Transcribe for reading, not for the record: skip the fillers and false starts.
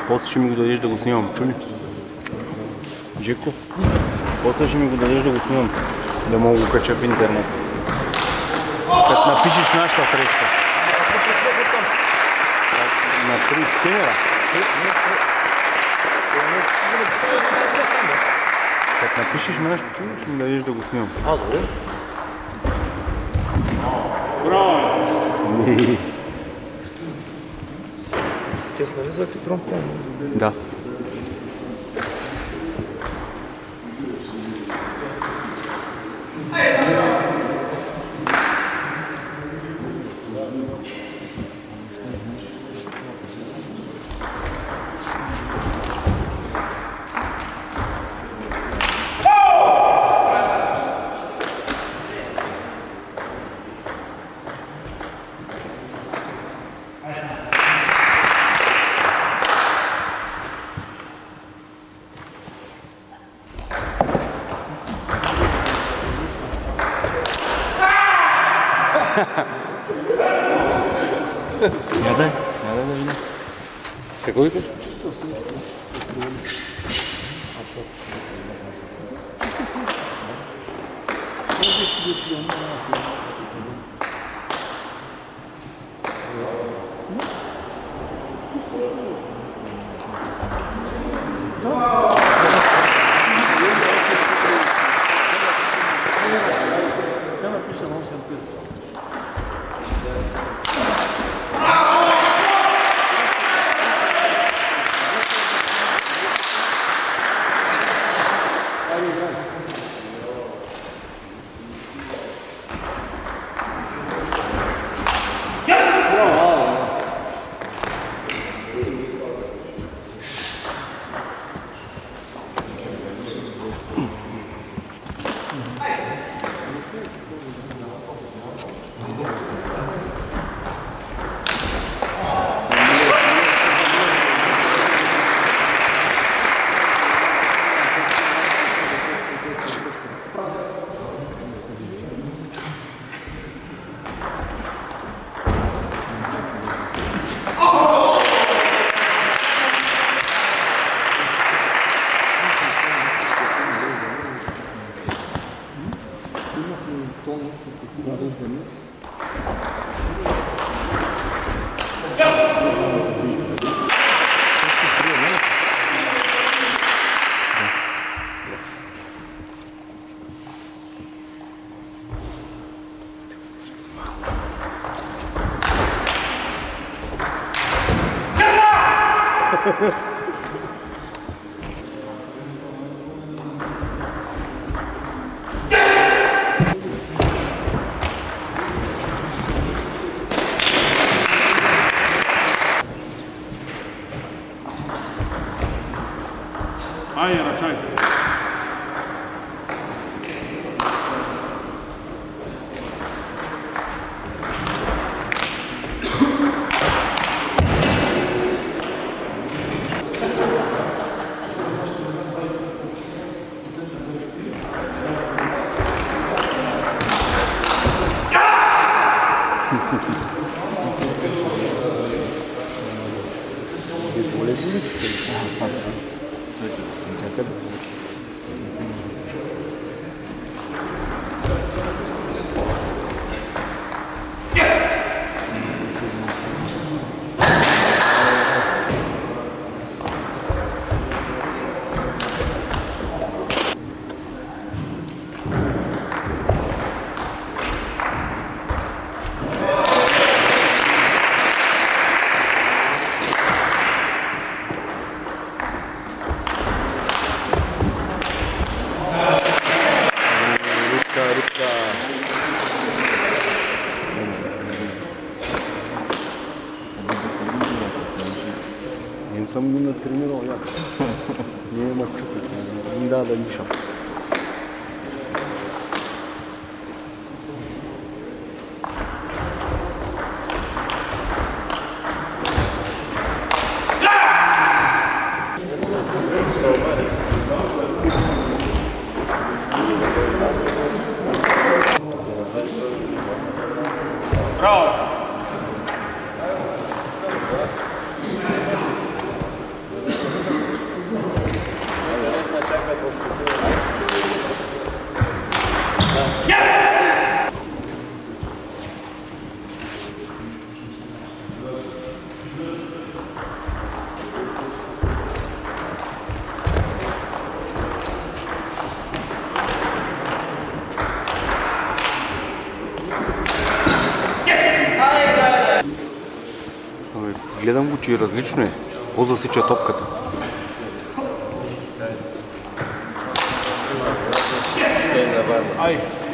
После ще ми го дадеш да го снимам, чули? Джеко, после ще ми го дадеш да го снимам, да мога го кача в интернет. Като напишеш нашата среща. Аз не присъдах от там. На 30 камера. Като напишеш нашето, ще ми дадеш да го снимам. Добре. Браво! Те са нали за тромпон? Да. Ядай да видим. Какво викаш? Айде, ръчай. Съм ми натренирал яко. Не ме чупи. Да дишам. Браво! Гледам го, че различно е. По-засича топката. Ай!